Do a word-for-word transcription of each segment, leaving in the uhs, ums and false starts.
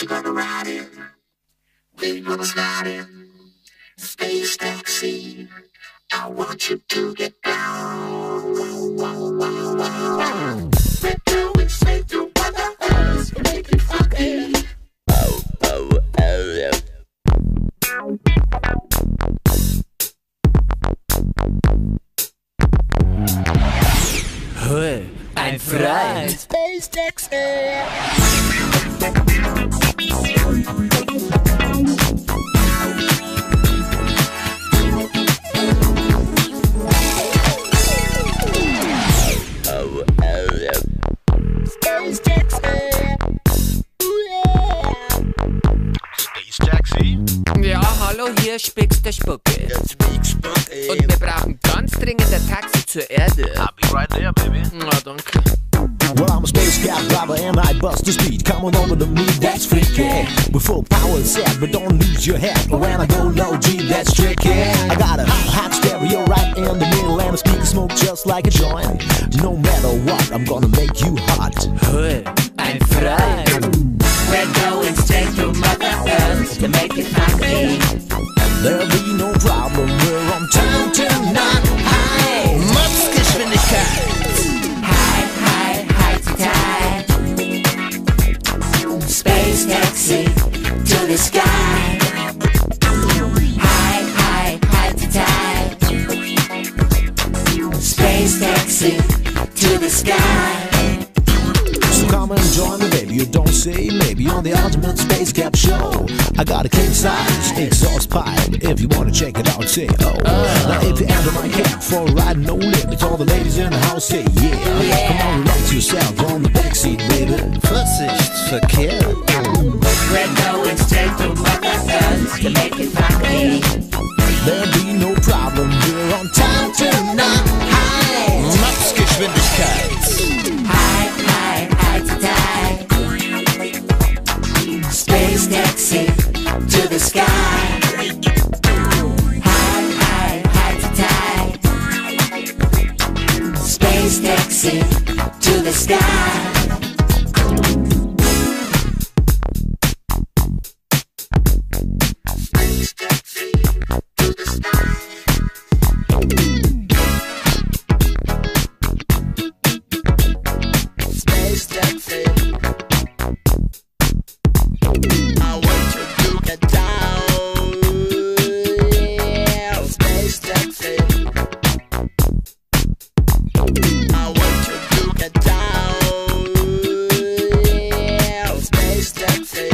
you gonna ride in? We gonna slide in. Space taxi. I want you to get down. We're going straight to Mother Earth. Make it funky. Oh, oh, oh. Hey, ein Freund. Space taxi. Ja, hallo, hier spickt der Spucke. Und wir brauchen ganz dringend ein Taxi zur Erde. I'll be right there, baby. Na, danke. Well, I'm a space cab driver and I bust the speed. Come on over to me, that's freaky. With full power set, but don't lose your head. When I go low, G, that's tricky. I got a hot stereo right in the middle and a speaker smoke just like a joint. No matter what, I'm gonna make you hot. Hey, ein Freund. We're going straight to Mother Earth to make it funky. There'll be no problem, we're on time tonight. High, Mutzgeschwindigkeit. high, high, high to tide. Space taxi to the sky. High, high, high to tide. Space taxi to the sky. So come and join me, baby, you don't say maybe on the ultimate space cap show. I got a king size exhaust pipe. If you wanna check it out, say oh. Now if you enter my cab for a ride, no limits. All the ladies in the house say yeah. Yeah. Come on, relax yourself on the backseat, baby. Vorsichtsverkehr. We're going straight to Mother Earth to make it funky. There'll be no problem, we're on time tonight. High, Mutzgeschwindigkeit. high, high, high to tide. Space taxi to the sky. High, high, high to tide. Space taxi to the sky. Space taxi to the sky. Space taxi. I want you to get down. Space taxi. I want you to get down. Space taxi.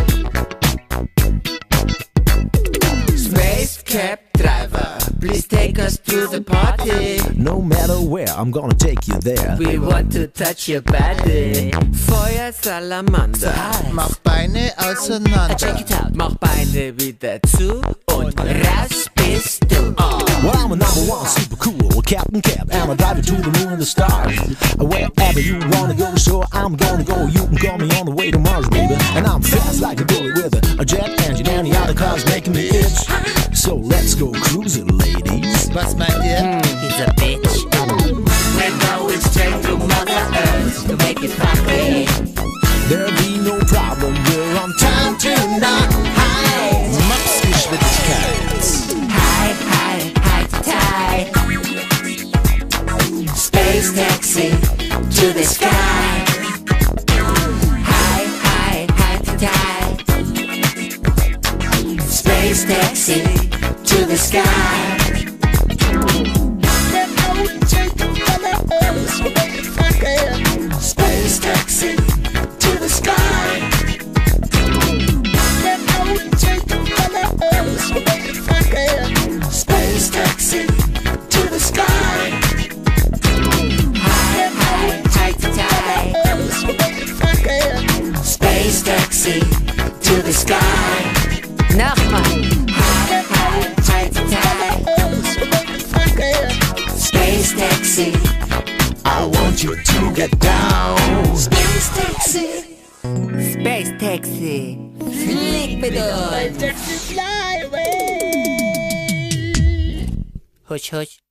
Space Cab Driver, please take us to the party. No matter where, I'm gonna take you there. We want to touch your body. Feuer Salamander. Mach Beine auseinander. Check it out. Mach Beine wieder zu und raus bist du. Oh. Well, I'm a number one, super cool Captain Cab, and I drive you to the moon and the stars. Wherever you wanna go, so I'm gonna go. You can call me on the way to Mars, baby. And I'm fast like a bullet with a, a jet engine, and the other car's making me itch. So let's go cruising, ladies. Was meint ihr? He's a bitch. We're going straight to Mother Earth to make it funky. There'll be no problem, we're on time tonight. High, Mutzgeschwindigkeit. high, high, high to tide. Space taxi to the sky. High, high, high to tide. Space taxi to the sky. Space taxi to the sky. Space taxi to the sky. High, high, high to tide. Space taxi to the sky. Nochmal. High, high, high to tide. Space taxi. I want you to get down. Space taxi. Space Taxi. Flieg mit uns. Taxi fly away. Husch, husch.